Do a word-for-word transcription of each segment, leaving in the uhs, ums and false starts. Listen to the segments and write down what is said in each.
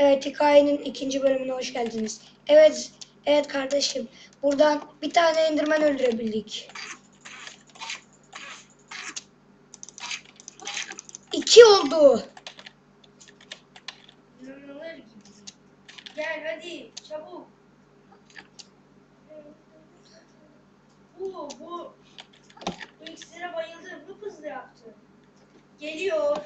Evet, hikayenin ikinci bölümüne hoş geldiniz. Evet, evet kardeşim. Buradan bir tane Enderman öldürebildik. İki oldu. İnanılır gibi. Gel hadi çabuk. Bu bu bu iksire bayıldım. Hıp hızlı yaptı. Geliyor.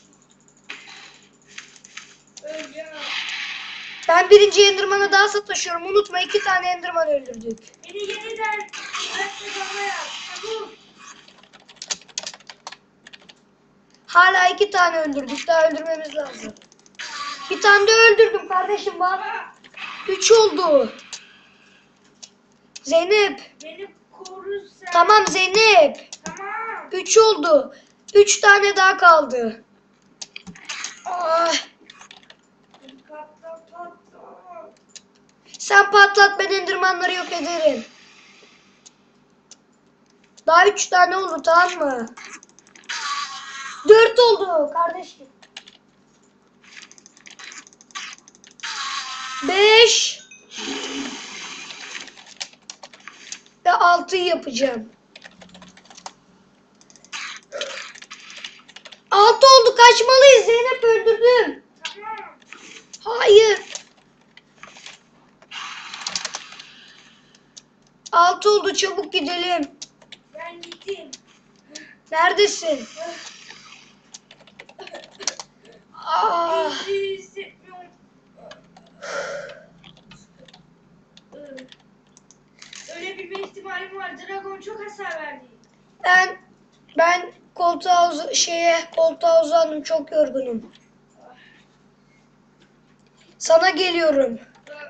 Öl ya. Ben birinci Enderman'a daha sataşıyorum. Unutma, iki tane Enderman öldürdük. Beni yeniden hayatta kalma yap. Çabuk. Hala iki tane öldürdük. Daha öldürmemiz lazım. Bir tane de öldürdüm kardeşim bak. Üç oldu. Zeynep. Beni koru sen. Tamam Zeynep. Tamam. Üç oldu. Üç tane daha kaldı. Ah. Patla patla. Sen patlat, ben Enderman'ları yok ederim. Daha üç tane oldu, tamam mı? Dört oldu kardeşim. Beş. Ve altıyı yapacağım. Altı oldu, kaçmalıyız. Zeynep öldürdüm. Tamam. Hayır. Altı oldu, çabuk gidelim. Ben gittim. Neredesin? Ah. İyi hissetmiyorum. Öyle bir ihtimalim var. Dragon çok hasar verdi. Ben ben koltuğa uz- şeye koltuğa uzandım, çok yorgunum. Sana geliyorum.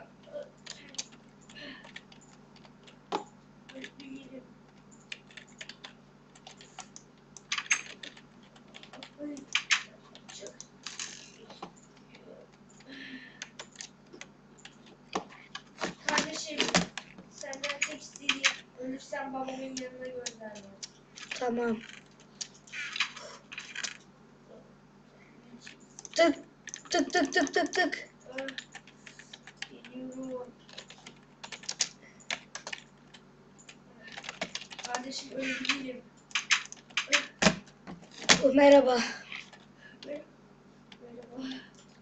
Kardeşim, senden tek istediğim ölürsen babamın yanına gönderme. Tamam. Tık tık tık tık tık tık. Ah, Geliyorum. Kardeşim ölebilirim. Oh, merhaba. Merhaba.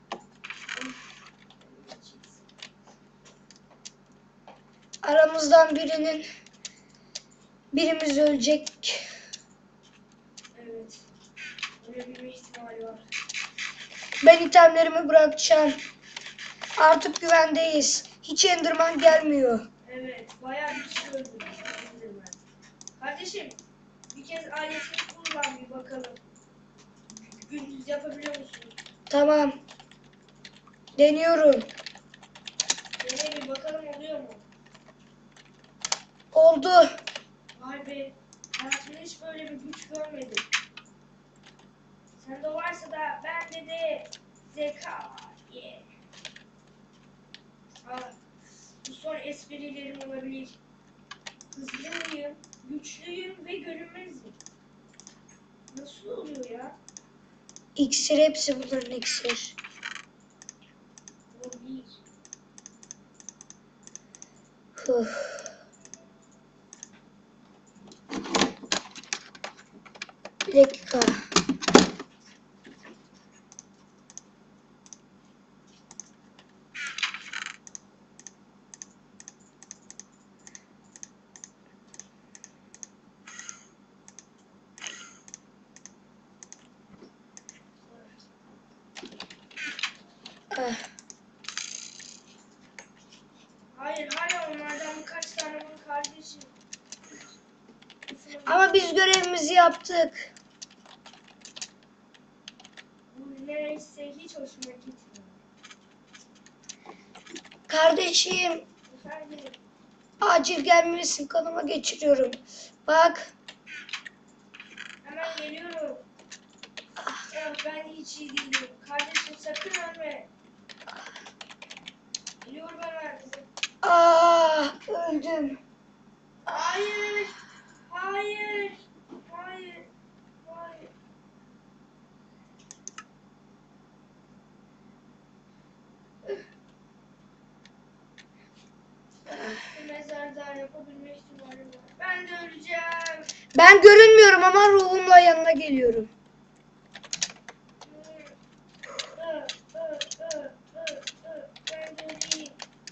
Aramızdan birinin birimiz ölecek. Evet. Ölebilme ihtimali var. Ben itemlerimi bırakacağım. Artık güvendeyiz. Hiç Enderman gelmiyor. Evet. Bayağı bir kişi öldü. Enderman. Kardeşim, bir kez aletini kullan bir bakalım. Gündüz yapabiliyor musun? Tamam. Deniyorum. Dene bir bakalım oluyor mu? Oldu. Vay be. Hayatımda hiç böyle bir güç görmedim. Sende varsa da bende de zeka var. Yeah. Ah, bu son esprilerim olabilir. Hızlıyım, güçlüyüm ve görünmezim. Nasıl oluyor ya? İksir, hepsi bunların iksir. Olabilir. Huh. Bir dakika. Ah. Hayır, hala onlardan birkaç tane var kardeşim. Ama biz görevimizi yaptık. Bu neyse hiç hoşuma gitmiyor. Kardeşim, Efendim, acil gelmelisin, kanıma geçiriyorum. Bak. hemen geliyorum. Ya ben hiç iyi değilim. Kardeşim sakın ölme. Geliyorum hemen. Ah, öldüm. Hayır. Hayır. Hayır. Hayır. Bir mezar daha yapabilme ihtimali var. Ben de öleceğim. Ben görünmüyorum ama ruhumla yanına geliyorum. Ö, ö, ö, ö, ö. Ben de öleyim.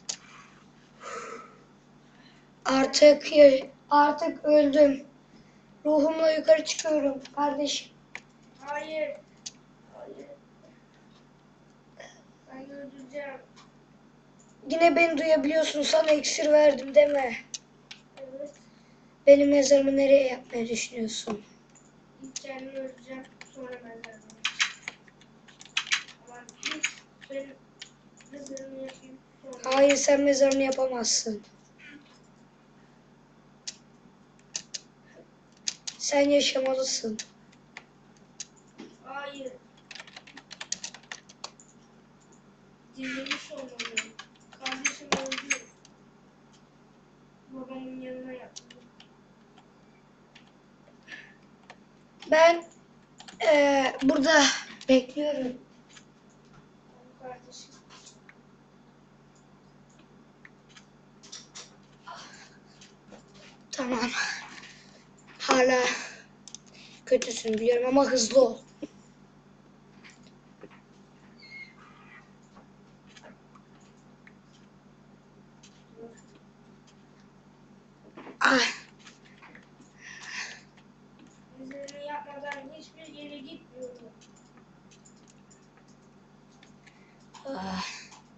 Artık artık öldüm. Ruhumla yukarı çıkıyorum kardeşim. Hayır. Hayır. Ben de öldüreceğim. Yine beni duyabiliyorsun. Sana iksir verdim deme. Evet. Benim mezarımı nereye yapmayı düşünüyorsun? İlk kendimi öleceğim. Sonra mezarımı. Ama ilk benim mezarımı yapayım. Sonra. Hayır, sen mezarını yapamazsın. Sen yaşamalısın. Hayır. Dinlemiş olmalıyım. Kardeşim öldü. Babamın yanına yaptım. Ben eee, burada bekliyorum. Kardeşim. Tamam. Hala kötüsün biliyorum ama hızlı ol. Ah, Mezarını yapmadan hiçbir yere gitmiyorum. ah.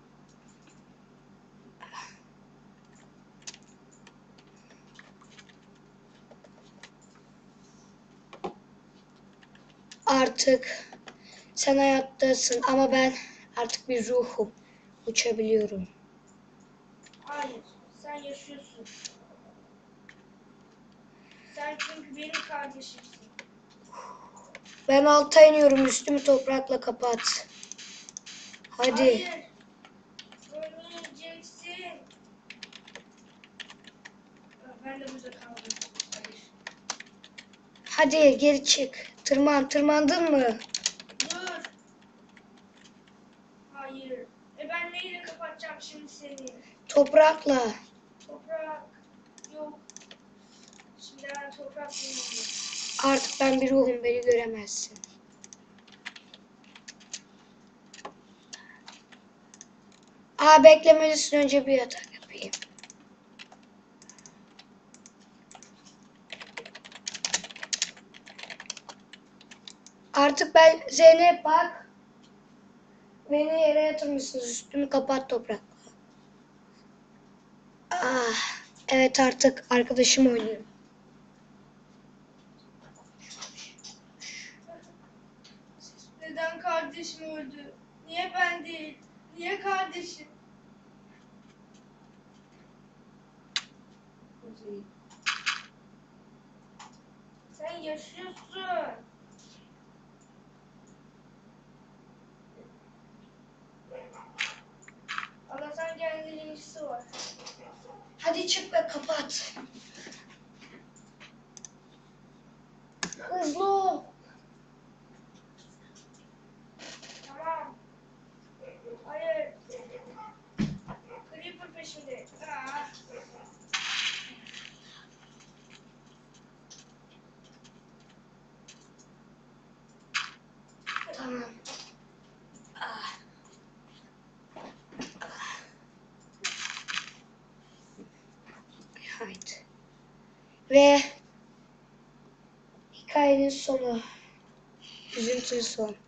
Artık sen hayattasın ama ben artık bir ruhum. Uçabiliyorum. Hayır. Sen yaşıyorsun. Sen çünkü benim kardeşimsin. Ben alta iniyorum, üstümü toprakla kapat. Hadi. Hayır. Ölmeyeceksin. Ben de burada kaldım. Hayır. Hadi geri çık. Tırman. Tırmandın mı? Dur. Hayır. E ben neyle kapatacağım şimdi seni? Toprakla. Toprak. Yok. Şimdi ben toprak bulmalıyım. Artık ben bir ruhum, beni göremezsin. Aa, beklemelisin, önce bir yatak yapayım. Artık ben Zeynep bak. Beni yere yatırmışsınız. Üstümü kapat toprakla. Ah, evet artık arkadaşım oynuyor. Neden kardeşim öldü? Niye ben değil? Niye kardeşim? Sen yaşıyorsun. Allah'tan kendinin işi var. Hadi çık ve kapat. Hızlı ol. Tamam. Hayır. Creeper peşinde. Aa. Tamam. Ah. Haydi. Ve hikayenin sonu. Üzüntülü son.